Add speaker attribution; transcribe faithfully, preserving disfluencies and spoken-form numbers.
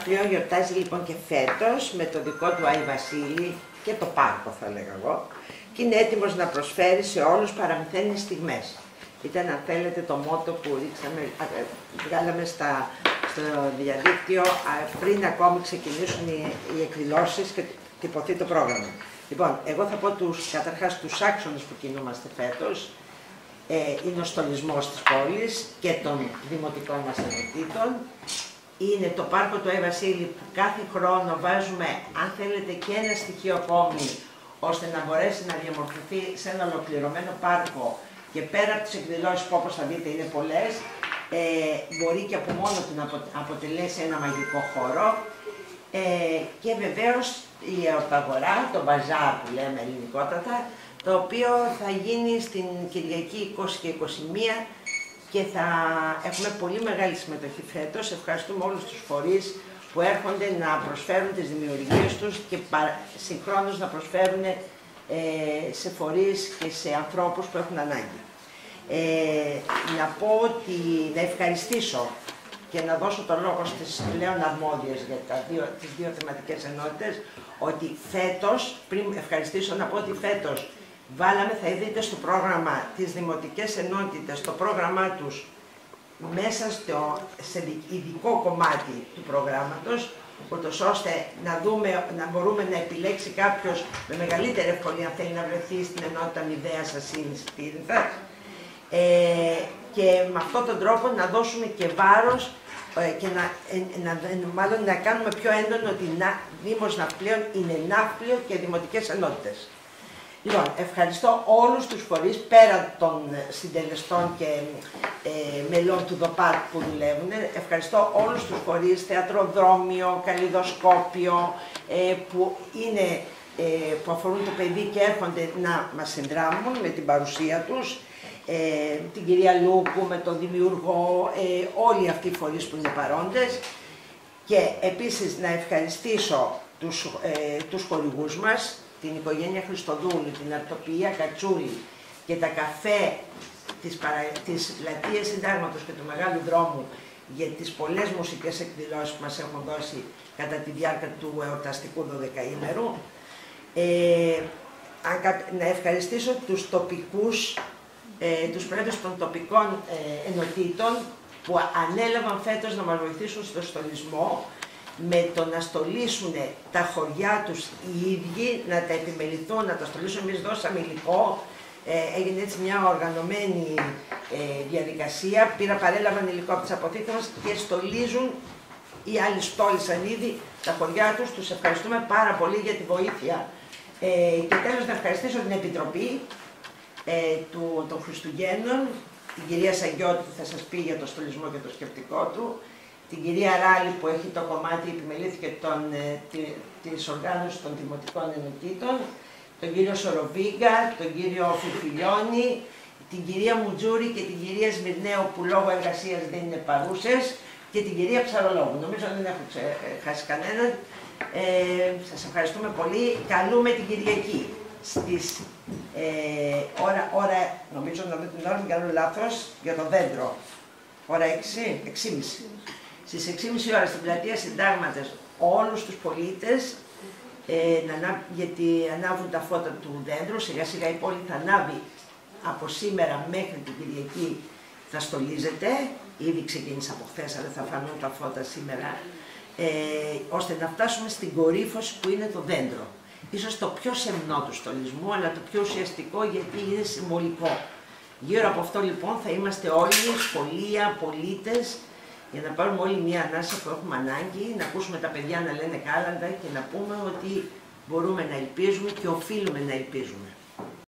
Speaker 1: Ναύπλιο γιορτάζει λοιπόν και φέτος με το δικό του Άι Βασίλη και το πάρκο θα λέγα εγώ και είναι έτοιμος να προσφέρει σε όλους παραμυθένιες στιγμές. Ήταν αν θέλετε το μότο που ρίξαμε, βγάλαμε στα, στο διαδίκτυο πριν ακόμη ξεκινήσουν οι, οι εκδηλώσεις και τυπωθεί το πρόγραμμα. Λοιπόν, εγώ θα πω τους, καταρχάς τους άξονες που κινούμαστε φέτος. Ε, είναι ο στολισμός της πόλης και των δημοτικών μας ενωτήτων. Είναι το πάρκο του Άι Βασίλη που κάθε χρόνο βάζουμε, αν θέλετε, και ένα στοιχείο ακόμη, ώστε να μπορέσει να διαμορφωθεί σε ένα ολοκληρωμένο πάρκο και πέρα από τις εκδηλώσεις που όπως θα δείτε είναι πολλές, ε, μπορεί και από μόνο του να αποτελέσει ένα μαγικό χώρο. Ε, και βεβαίως η εορταγορά, το μπαζάρ που λέμε ελληνικότατα, το οποίο θα γίνει στην Κυριακή είκοσι και είκοσι μία και θα έχουμε πολύ μεγάλη συμμετοχή φέτος. Ευχαριστούμε όλους τους φορείς που έρχονται να προσφέρουν τις δημιουργίες τους και συγχρόνως να προσφέρουν ε, σε φορείς και σε ανθρώπους που έχουν ανάγκη. Ε, να πω ότι, να ευχαριστήσω και να δώσω το λόγο στις πλέον αρμόδιες για τα δύο, τις δύο θεματικές ενότητες, ότι φέτος, πριν ευχαριστήσω να πω ότι φέτος βάλαμε, θα δείτε στο πρόγραμμα, τις δημοτικές ενότητες, το πρόγραμμά τους μέσα στο, σε ειδικό κομμάτι του προγράμματος, ούτως ώστε να, δούμε, να μπορούμε να επιλέξει κάποιος με μεγαλύτερη ευκολία αν θέλει να βρεθεί στην ενότητα Μηδέας Ασύνης Πύρινθας, ε, και με αυτόν τον τρόπο να δώσουμε και βάρος ε, και να, ε, να, μάλλον να κάνουμε πιο έντονο ότι να, Δήμος Ναυπλίων είναι Ναύπλιο και δημοτικές ενότητες. Λοιπόν, ευχαριστώ όλους τους φορείς πέρα των συντελεστών και ε, μελών του ΔΟΠΑΤ που δουλεύουν. Ευχαριστώ όλους τους φορείς, θεατροδρόμιο, καλλιδοσκόπιο, ε, που, είναι, ε, που αφορούν το παιδί και έρχονται να μας συνδράμουν με την παρουσία τους. Ε, την κυρία Λούκου, με τον δημιουργό, ε, όλοι αυτοί οι φορείς που είναι παρόντες. Και επίσης να ευχαριστήσω τους, ε, τους χορηγούς μας, την οικογένεια Χριστοδούλου, την Αρτοπία Κατσούλη και τα καφέ της, παρα... της Πλατείας Συντάγματος και του Μεγάλου Δρόμου για τις πολλές μουσικές εκδηλώσεις που μας έχουν δώσει κατά τη διάρκεια του εορταστικού δωδεκαήμερου. Ε, να ευχαριστήσω τους τοπικούς, ε, τους πρόεδρους των τοπικών ε, ενωτήτων που ανέλαβαν φέτος να μας βοηθήσουν στο στολισμό, με το να στολίσουν τα χωριά τους οι ίδιοι, να τα επιμεληθούν, να τα στολίσουν. Εμείς δώσαμε υλικό, ε, έγινε έτσι μια οργανωμένη ε, διαδικασία, πήρα, παρέλαβαν υλικό από τις αποθήκες μας και στολίζουν, οι άλλοι στόλισαν ήδη τα χωριά τους, τους ευχαριστούμε πάρα πολύ για τη βοήθεια. Ε, και τέλος να ευχαριστήσω την Επιτροπή ε, του, των Χριστουγέννων, την κυρία Σαγκιώτη που θα σας πει για το στολισμό και το σκεπτικό του, την κυρία Ράλη που έχει το κομμάτι, επιμελήθηκε τον, ε, τη, της οργάνωσης των δημοτικών ενωτήτων, τον κύριο Σοροβίγκα, τον κύριο Φιφιλιώνη, την κυρία Μουτζούρη και την κυρία Σμυρνέου που λόγω εργασίας δεν είναι παρούσες και την κυρία Ψαρολόγου. Νομίζω δεν έχω ξε, ε, χάσει κανέναν. Ε, σας ευχαριστούμε πολύ. Καλούμε την Κυριακή στις ε, ώρα, ώρα, νομίζω να δω την ώρα, μην κάνω λάθος, για το δέντρο. Ώρα έξι, έξι και μισή. Στις έξι και μισή ώρα στην Πλατεία Συντάγματος όλους τους πολίτες, ε, να, γιατί ανάβουν τα φώτα του δέντρου, σιγά σιγά η πόλη θα ανάβει από σήμερα μέχρι την Κυριακή, θα στολίζεται, ήδη ξεκίνησε από χθες αλλά θα φανούν τα φώτα σήμερα, ε, ώστε να φτάσουμε στην κορύφωση που είναι το δέντρο. Ίσως το πιο σεμνό του στολισμού, αλλά το πιο ουσιαστικό γιατί είναι συμβολικό. Γύρω από αυτό λοιπόν θα είμαστε όλοι, σχολεία, πολίτες, για να πάρουμε όλοι μια ανάσα που έχουμε ανάγκη, να ακούσουμε τα παιδιά να λένε κάλαντα και να πούμε ότι μπορούμε να ελπίζουμε και οφείλουμε να ελπίζουμε.